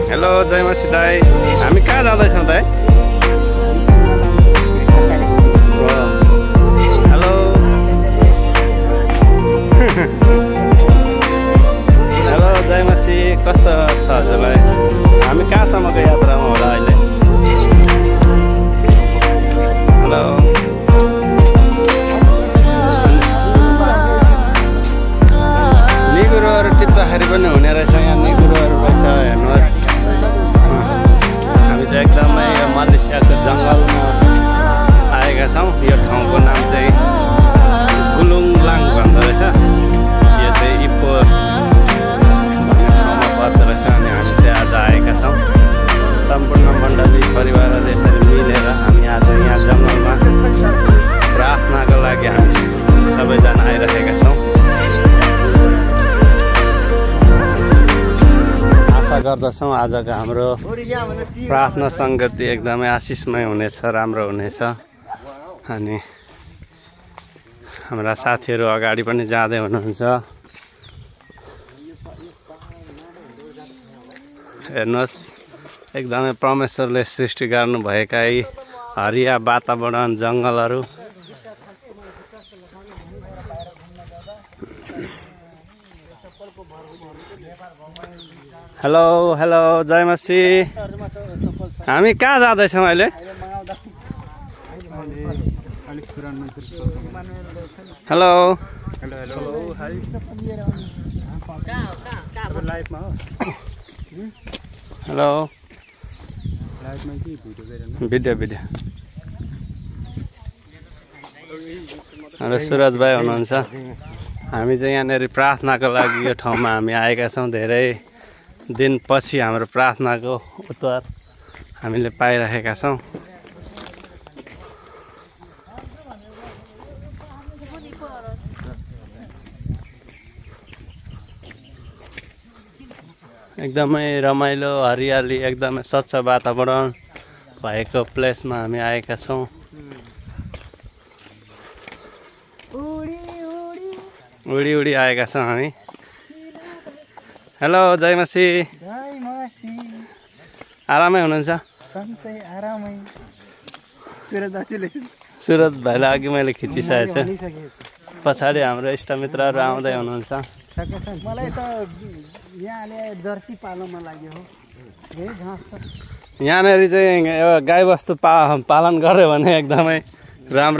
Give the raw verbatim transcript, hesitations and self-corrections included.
Hello जयमसी दाई, हामी कहाँ जाँदैछौँ दाई? हेलो हेलो जयमसी, कस्तो छ हजुरलाई? हामी कहाँसम्मको यात्रामा होला अहिले? हेलो निगुरोहरू टिप्दाखेरि पनि हुने रहेछ, यहाँ निगुरोहरू रहेछ हेर्नुहोस्। हामी चाहिँ एकदमै यो मलेसियाको जङ्गलमा आएका छौँ। यो ठाउँको नाम चाहिँ गुलुङलाङ भन्दो रहेछ। यो चाहिँ इप्पो भन्ने ठाउँमा पर्दो रहेछ। अनि हामी चाहिँ आज आएका छौँ सम्पूर्ण मण्डली परिवारहरू यसरी मिलेर हामी आज यहाँ जङ्गलमा प्रार्थनाको लागि हामी सबैजना आइरहेका छौँ। आशा गर्दछौँ आजको हाम्रो प्रार्थना सङ्गति एकदमै आशिषमय हुनेछ, राम्रो हुनेछ। अनि हाम्रा साथीहरू अगाडि पनि जाँदै हुनुहुन्छ। हेर्नुहोस्, एकदमै परमेश्वरले सृष्टि गर्नुभएका यी हरिया वातावरण, जङ्गलहरू। हेलो हेलो जयमसी, हामी कहाँ जाँदैछौँ अहिले? हेलो हेलो भिडियो भिडियो हाम्रो सुरज भाइ हुनुहुन्छ। हामी चाहिँ यहाँनिर प्रार्थनाको लागि यो ठाउँमा हामी आएका छौँ। धेरै दिनपछि हाम्रो प्रार्थनाको उत्तर हामीले पाइरहेका छौँ। एकदमै रमाइलो, हरियाली, एकदमै स्वच्छ वातावरण भएको प्लेसमा हामी आएका छौँ। उडी उडी आएका छौँ हामी। हेलो जयमसी, आरामै हुनुहुन्छ? सुरज भाइलाई अघि मैले खिचिसकेको छु। पछाडि हाम्रो इष्टमित्रहरू आउँदै हुनुहुन्छ। मलाई त यहाँले जर्सी पाल्नमा लाग्यो हो। यहाँनिर चाहिँ गाईबस्तु पा पालन गऱ्यो भने एकदमै राम्रो।